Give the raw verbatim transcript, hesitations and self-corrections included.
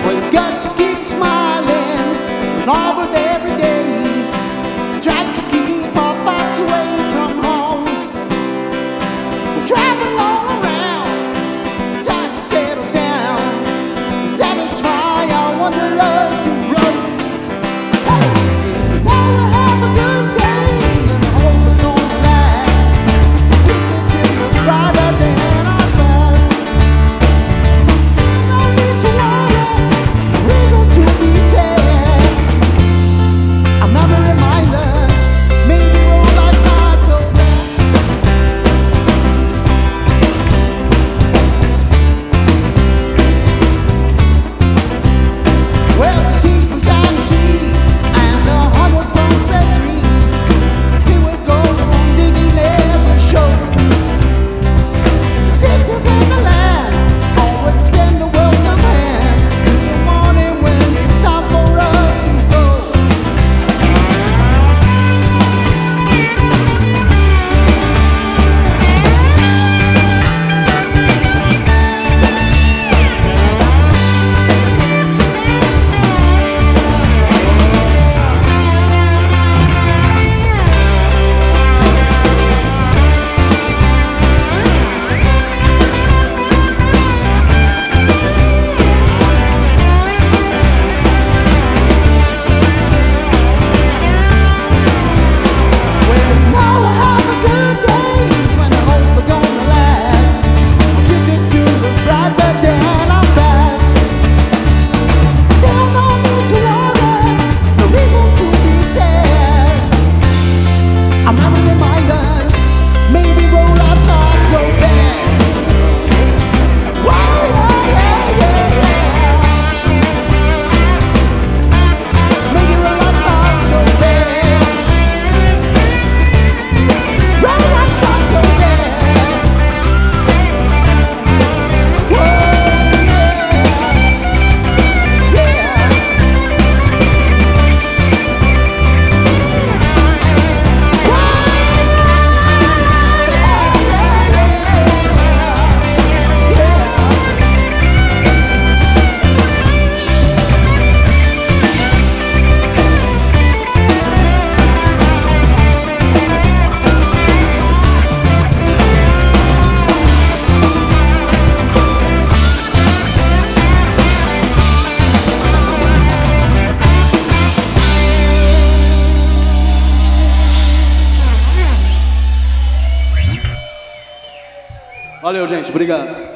Well, you got to keep smiling and all good every day. Tries to keep our thoughts away from home. We're traveling all around, trying to settle down and satisfy our wanderlust road. Hey, now we have a good day and hope we're gonna last. We can do it brighter than our past. No need to worry, reason to be sad. Another reminder, maybe our life's not so bad. Well, the sea was on the sheet and the hundred bones that tree. Here we go from digging every shore. Sisters in the land, always extend a welcome hand till the morning when it's time for us to go. Well, now we have a good day when I hope we're gonna last. You just do it brighter than our past. There's no need to worry, no reason to be sad. I'm not reminders, maybe roll life's not so bad. Wow, yeah, yeah, yeah, yeah. Maybe roll life's not so bad. Roll life's not so bad. Whoa, yeah, yeah. Valeu, gente. Obrigado.